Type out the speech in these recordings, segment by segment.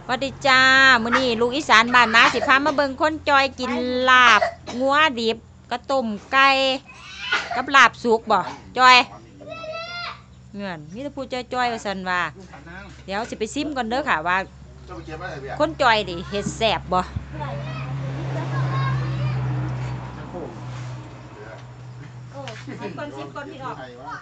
สวัสดีจ้ามื้อนี้ลูกอีสานบ้านนาสิพามาเบิ่งคนจอยกินลาบงัวดิบกระต้มไก่กับลาบสุกบ่จอยเงื่อนมีแต่พูดจอยๆว่าซั่นว่าเดี๋ยวสิไปซิมก่อนเด้อค่ะว่าคนจอยนี่เฮ็ดแซ่บบ่ซิมก่อนพี่ออก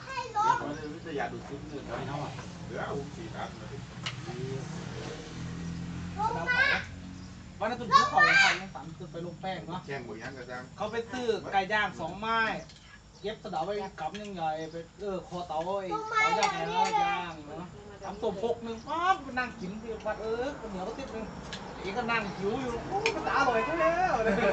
วันนั้นตุนเขาของเขาเนี่ยฝันตุนไปลงแป้งเนาะเขาไปซื้อไก่ย่าง2 ไม้เก็บสะเดาไปกับยังใหญ่ไปคอเตาไอ้เตาย่างไงย่างเนาะทำต้มพกนึงป๊อปนั่งกินที่วัดข้าวเหนียวก็ติดนึงเองก็นั่งหิวอยู่โอ้มันอร่อยก็แล้ว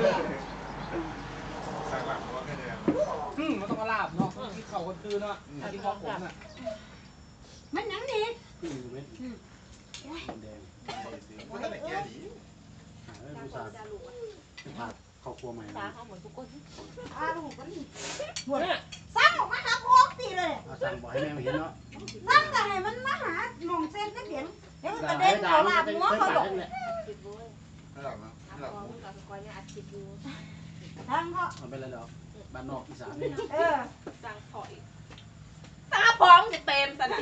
สั่งลาบตัวแค่นี้มันต้องลาบเนาะที่เขาคนคือเนาะที่เขาผมน่ะมันยังดีมันก็แต่แก่ดีผู้ชายผัดข้าวคั่วใหม่นะเขาเหมือนทุกคนลูกกันหมดสั่งออกมาหาพวกตีเลยสั่งบ่อยแม่เห็นเนาะสั่งแต่ให้มันมาหาหนองเส้นนักเดียงเดี๋ยวมันกระเด็นเขาลาบหัวเขาหลงทางเขามันเป็นอะไรหรอบ้านนอกอีสานสั่งถอยตาพร้อมจะเต็มแต่น่ะ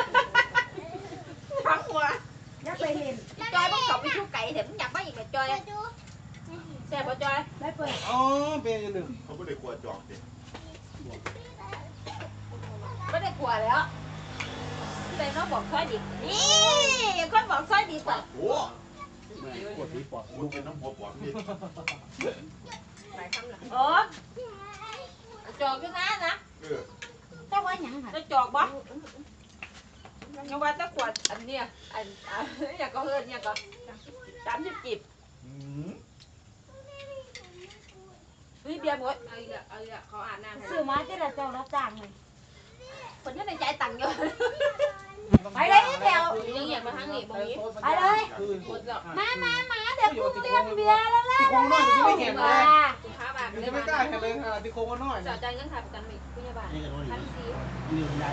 ทั้งหัวอย่าไปเห็นจอยต้องกลับไปชูไก่เดี๋ยวมึงอยากไปอีกไหมจอยแซ่บป่ะจอยได้เปิดอ๋อเป็นยังไงเขาไม่ได้กลัวจอกดิไม่ได้กลัวแล้วแต่น้องบอกซอยดิบนี่คนบอกซอยดิบอ่ะโอ้ปวดที่ปอดลูกเป็นน้ำหัวปอดนี่หลายคำละโอ้จอกขึ้นนะเจ้าว่าหยังค่ะจะจอกบ่ยังว่าจะขวดอันเนี้ยอยากก็เฮิร์นอยากก็30 จิบเบียร์หมดเอาอีกเขาอ่านน้ำซื้อมาที่เราเจ้ารับจ้างเลยคนนี้ในใจตังค์เยอะไปเลยเดี๋ยวยังอยากมาทางนี้ตรงนี้ไปเลยมาเดี๋ยวกูเตรียมเบียร์แล้วล่ะที่โค้งน้อยจะไม่เห็นเลย 5 บาทจะไม่กล้าเห็นเลยค่ะที่โค้งน้อยจ่ายเงินค่ะประกันพยาบาล1,400 นี่ได้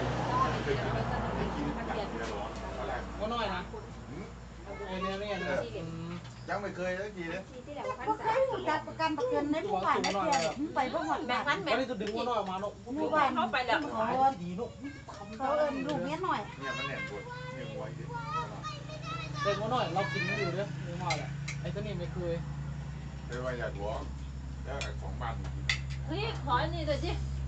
ก็น้อยนะเนี่ยยังไม่เคยสักทีเลยก็เคยหูจักประกันประกันในผู้ผ่านได้เพียงไปบ่หมดแบ่งวันแบ่งนี่จะดึงว่าน้อยมาเนาะผู้ผ่านเข้าไปแล้วดีเนาะเขาลูกเนี้ยหน่อยเนี่ยมันแหนบปวดเนี่ยไวดิเด็กว่าน้อยเรากินอยู่เด้อเนื้อมาแหละไอ้ตัวนี้ไม่เคยเคยว่าอยากหัวแล้วของบ้านเฮ้ยขออันนี้หน่อยสิ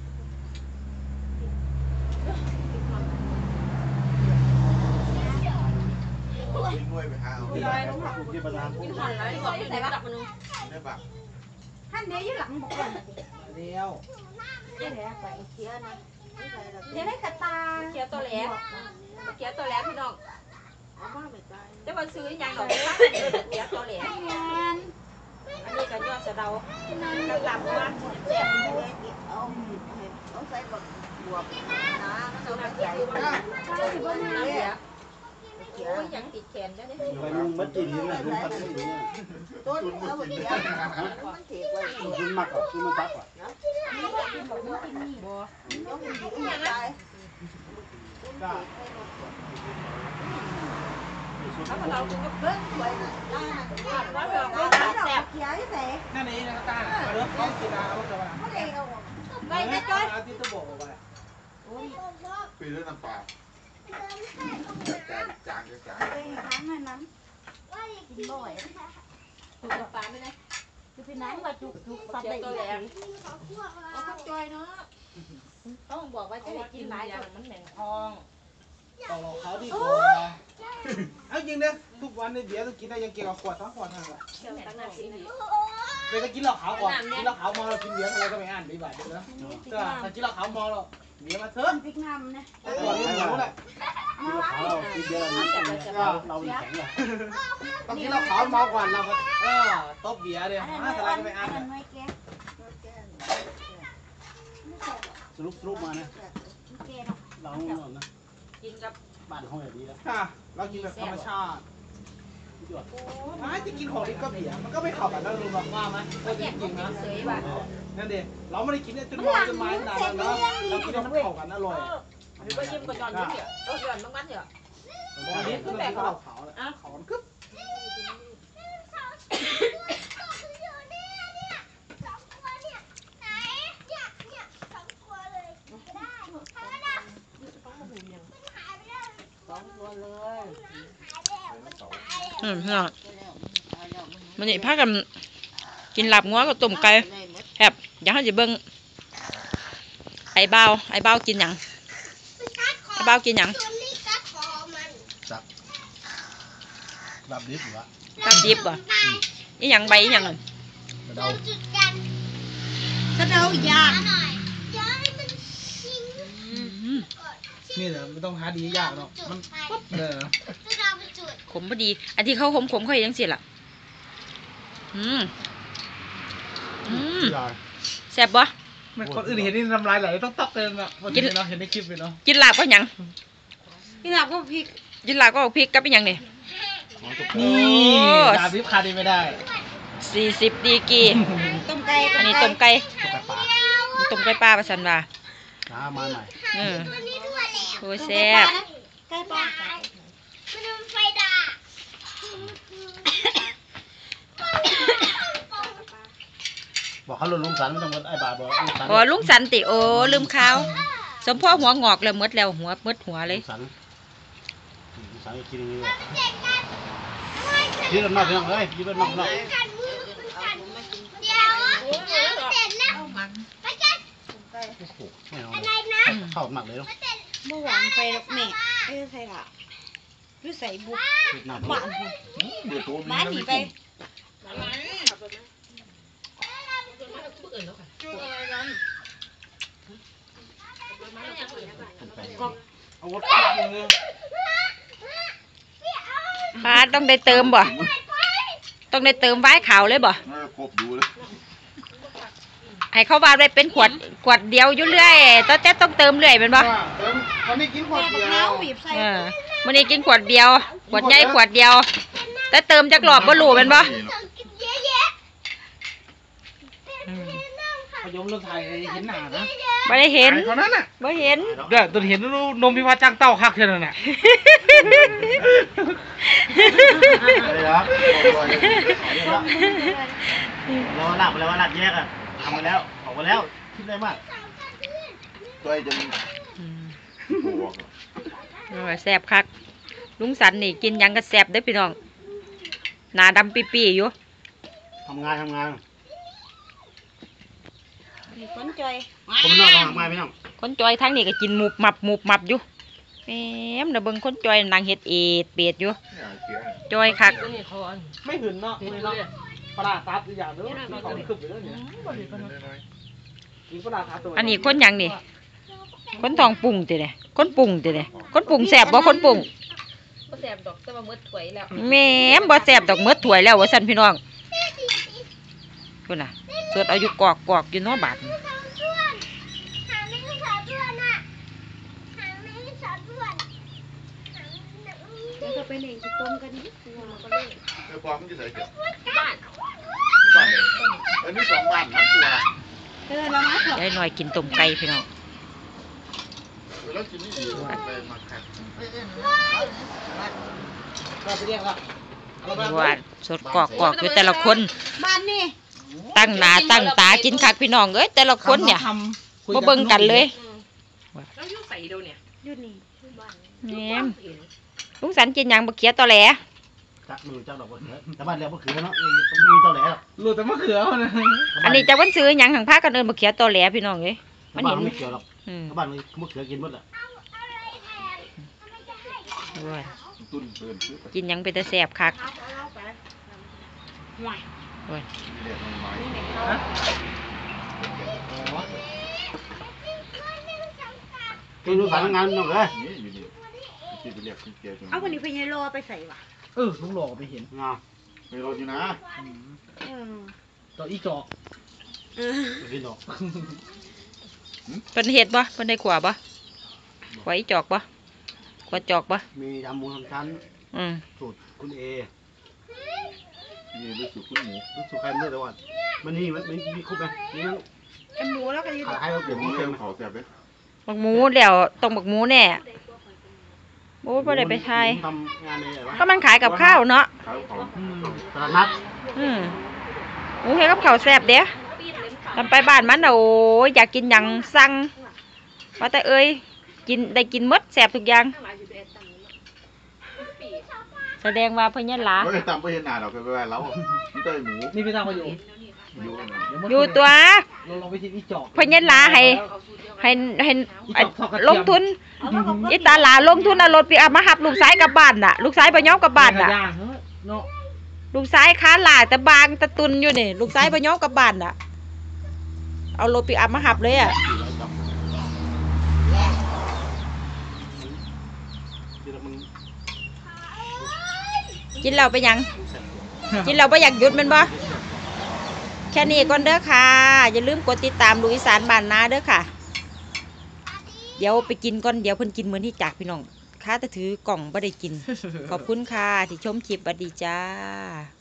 กินด้วยไปหาเอาที่ประธานกินหันแล้วก่อนที่ไหนบ้างมันได้ปะท่านเดียวยี่หลังบอกกันเดียวเดี๋ยวไปเคี้ยนะเดี๋ยวได้กระตาเคี้ยวตัวแหลมเคี้ยวตัวแหลมพี่น้องจะมาซื้อยังหรอเคี้ยวตัวแหลมอันนี้ก็ยอดสะเดากระหล่ำมาแซ่บต้องใส่บักบวบนะมันต้องใส่น้ำเสียโอ้ยยังติดแขนแล้วเนี่ยไปลุงมัดจีนเลยลุงมัดจีนเนี่ยต้นเอาหมดเลยมันเถียงไว้ลุงมักอ่ะลุงมันตักอ่ะต้องมีอยู่อย่างไรถ้าเราก็เบิ้งไว้นะว่าเราแซ่บเขียวแสบนั่นนี่นะตาเริ่มต้นกินเอาจะว่าไม่ได้เอาไปแม่จ้อยที่จะบอกไปปีด้วยน้ำปลาจางไปหาเงินนั้นกินบ่อยถูกกับปลาไม่ได้คือพี่น้ำว่าจุกสับได้ตัวแหลมเอาข้าวจอยเนาะต้องบอกว่าจะได้กินหลายอย่างมันแหน่งทองต่อเขาดีกว่าเอาจริงเนี่ยทุกวันในเบียร์ต้องกินได้ยังเกี่ยวกับขวดทั้งขวดทั้งแบบเดี๋ยวจะกินเหล้าขาวก่อนกินเหล้าขาวมอเรากินเบียร์อะไรก็ไม่อ่านดีบ่ายเดี๋ยวนะก็ถ้ากินเหล้าขาวมอเราเบียร์มาเถอะพริกน้ำนะก่อนนี้หมูแหละเรากินเยอะเราแข็งเลยต้องกินเหล้าขาวมอก่อนเราตบเบียร์เลยอะไรก็ไม่อ่านสรุปมาเนี่ยเรานะกินกับบ้านห้องแบบนี้แล้วเรากินแบบธรรมชาติที่กินของนี้ก็เบียร์มันก็ไม่เข้ากันนะลุงบอกว่าไหมจริงๆนะนั่นเด็เราไม่ได้กินเนี่ยจนมองจนไม้นานแล้วนะเรากินแล้วมันเข้ากันอร่อยไปชิมก่อนจอนนิดเดียวจอนต้องมันเถอะนิดก็แต่ขาวขาวขาวกึ๊บเลยพี่น้องมันนี่พากันกินลาบงัวกับต้มไก่แอบอยากให้จะเบิ่งไอ้เบากินหยังไอ้เบากินหยังรับดิบอยู่วะลาบดิบบ่อีหยังใบอีหยังนั่นกระเดาสะเดาย่างนี่แหละไม่ต้องหาดียากเนาะมันปุ๊บเลยนะขมพอดี อันที่เขาขมเขาเห็นจังสิล่ะแซ่บบ่ไม่คนอื่นเห็นนี่น้ำลายไหลต้องตอกเลยนะวันนี้เนาะเห็นในคลิปเลยเนาะกินลาบก็หยังพี่หลับก็พริกกินลาบก็เอาพริกกับอีหยังนี่นี่ดาบวิบคาดีไม่ได้ 40ดีกรีต้มไก่อันนี้ต้มไก่ตัวกระปลาต้มไก่ปลาประสันว่าน้ามาหน่อยโอ้ยแซ่บไก่ปลาบอกเขาหลุดลงสันไม่ต้องหมดไอ้บาบอกลงสันโอ้ลุงสันติโอ้ลืมข้าวสมพ่อหัวงอกแล้วหมดแล้วหัวเลยลงสันกินอย่างนี้ยืดนอกพี่น้องเอ้ยยืดนอกเข้าหมักเลยเนาะเมื่อวานไปแม่ใส่ละหรือใส่บุกหน้าบ้านเดี๋ยวตัวบ้านหนีไปเอาวัดข้าวเลยปลาต้องได้เติมบ่ต้องได้เติมไว้ขาวเลยบ่ครบดูเลยให้เขาว่าได้เป็นขวดเดียวอยู่เรื่อยแต่ต้องเติมเรื่อยเป็นบ่วันนี้กินขวดแม่เดีบักยน้าว บีบใส่มื้อนี้กินขวดเดียวขวดใหญ่ขวดเดียวแต่เติมจักรอบบ่รู้เป็นบ่พยมเรื่องไทยเห็นหนานะบ่ได้เห็นเขานั้นน่ะบ่เห็นเดี๋ยวตัวเห็นนมพิพาจ้างเต้าคักเท่านั้นน่ะเลยครับเราหนักไปแล้วว่าหนักแยกอ่ะทำมาแล้วออกมาแล้วคิดได้มากตัวจะมีบวกแซ่บคักลุงสันนี่กินหยังก็แซ่บเด้อพี่น้องหน้าดำปี้ๆอยู่ทำงานมีคนจอยผมนอกทำงานไม่ต้องคนจอยทั้งนี้ก็กินหมุบหมับอยู่แหมน่ะเบิ่งคนจอยนางเฮ็ดเอ็ดเป็ดอยู่จอยคักไม่หืนเนาะไม่เนาะปลาตัดอย่างเด้อที่เขาขึ้นไปเรื่อยเนี่ยกินปลาตัดตัวอันนี้คนหยังนี่คนทองปรุงติเด้คนปรุงติเด้คนปรุงแซ่บบ่คนปรุงบ่แซ่บดอกแต่ว่าหมดถ้วยแล้วแหม่บ่แซ่บดอกหมดถ้วยแล้วว่าซั่นพี่น้องพุ่นน่ะสดเอาอยู่กอกอยู่เนาะบาดนี้แล้วก็ไปเล่นต้มกันนิดนึงก็เลยเดี๋ยวความมันจะใส่เกี่ยวบ้านบ้านเลยอันนี้2 บ้านนะตัวเรามาเถอะยายน้อยกินต้มไก่พี่น้องแล้วกินนี่ดีไปมาแข่งเราไปเรียกละว่าสดกอกอยู่แต่ละคนบ้านนี่ตั้งหน้าตั้งตากินคักพี่น้องเอ้ยแต่ละคนเนี่ยบ่เบิ่งกันเลยแล้วอยู่ใส่เดียวเนี่ยอยู่นี่แหมลุงสันกินหยังบ่เขียตอแหลจักมือจักดอกบัวเขือแต่บ้านเรียกบัวเขือเนาะมีเจ้าแหล่รู้แต่มะเขือนะอันนี้จักวันซื้อหยังหังพากันเอิ้นบ่เขียตอแหลพี่น้องเอ้ยมันเห็นไม่เกี่ยวหรอกอืมบ้านมีบัวเขือกินหมดอ่ะว่าตุ้นเปินซื้อไปกินหยังเป็นตาแซ่บคักห่วยเรียกมันไม้กินดูสารงานน้องเลยนี่อยู่ดีที่ไปเรียกคุณเกียร์จนเอาวันนี้ไปยายรอไปใส่วะลุงหลอกไปเห็นงาไม่รถอยู่นะตัวอีจอกกินดอกเพิ่นเฮ็ดบ่เพิ่นได้ขวบ่ขวอีจอกบ่ขวจอกบ่มียำหมูทำชั้นอืมสูตรคุณเอนี่รู้สึกคุณหมูรู้สึกใครไม่ได้แต่ว่ามันมีครบไหมนี่ไอหมูแล้วก็ยืนขายเราเปลี่ยนหมูมูเต็เต็มมเขาแซ่บเลยบักหมูแล้วต้องบักหมูแน่โอ้ยบ่ได้ไปทายทำงานในอะไรก็มันขายกับข้าวเนาะขายเขาตลาดนัดหมูเฮ็ดกับข้าวแซ่บเด้ตอนไปบ้านมันน่ะโอ้ยอยากกินหยังสั่งว่าแต่เอ้ยกินได้กินหมดแซ่บทุกอย่างทั้งหลายสิไปตังค์แสดงว่าพญาหลาไม่ได้ตามไปเห็นหน้าเราไปแล้วไม่ได้หมูนี่พี่ทางมาอยู่อยู่อยู่ตัวเราลองไปที่อีจอกพญาหลาให้ลงทุนอีตาหลาลงทุนเอารถปิกอัพมาหับลูกชายกลับบ้านน่ะ ลูกชายบ่ยอมกลับบ้านน่ะย่างเนาะลูกชายค้าหลาแต่บางตะตุนอยู่นี่ลูกชายบ่ยอมกลับบ้านน่ะเอารถปิกอัพมาหับเลยอ่ะกินแล้วไปยังกินแล้วบ่อยากหยุดแม่นบ่แค่นี้ก่อนเด้อค่ะอย่าลืมกดติดตามลูกอีสานบ้านนาเด้อค่ะเดี๋ยวไปกินก่อนเดี๋ยวเพิ่นกินเหมือนที่จากพี่น้องข้าแต่ถือกล่องบ่ได้กิน ขอบคุณค่ะที่ชมคลิปสวัสดีจ้า